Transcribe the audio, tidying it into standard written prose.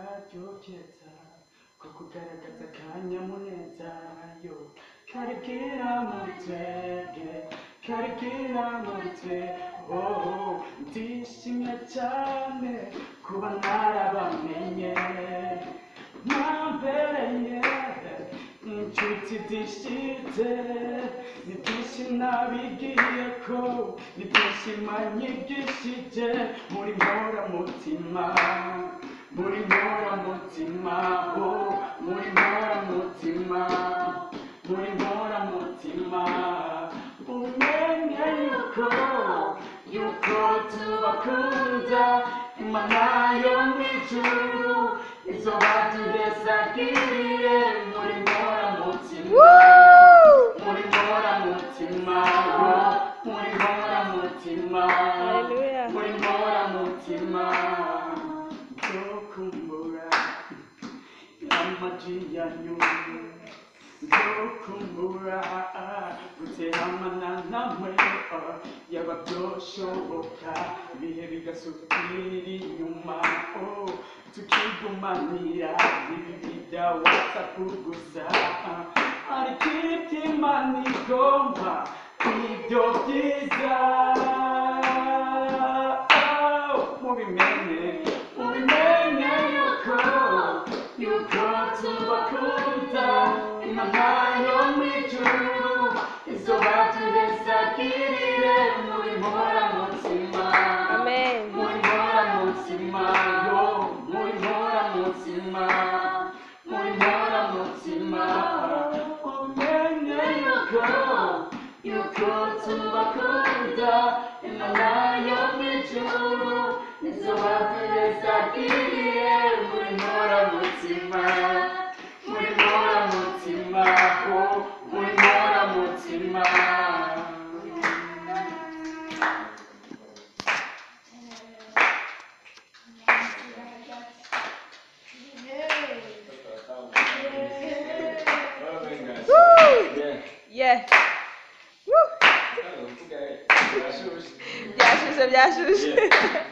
karyokeza ko kugaragaza akanyamuneza yo karibwira muri twebwe karibwira muri twe oh ndishimye cyane kuba narabamenye mwambereye inshuti zishitse ni byinshi nabigiye ko ni byinshi manyigishije muri mporamutima muri mporamutima oh muri mporamutima muri mporamutima umenye yuko tubakunda imana yo mw'ijuru izoba tuhezagiriye muri mporamutima muri mporamutima muri mporamutima muri mporamutima nzokumbura amaji yanyu nzokumbura guteramana namwe yaba byoshoboka ibihe bigasubira inyuma tukigumanira ibi bya WhatsApp gusa ariko iby'Imana igomba ibyo byiza mubimenye yuko tubakunda imana yo mw'ijuru izoba tuhezagirire muri mporamutima muri mporamutima yo muri mporamutima muri mporamutima umenye yuko tubakunda imana yo mw'ijuru izoba tuhezagirire muri mporamutima muri mporamutima oh muri mporamutima Yeah. Woo. Byashushe.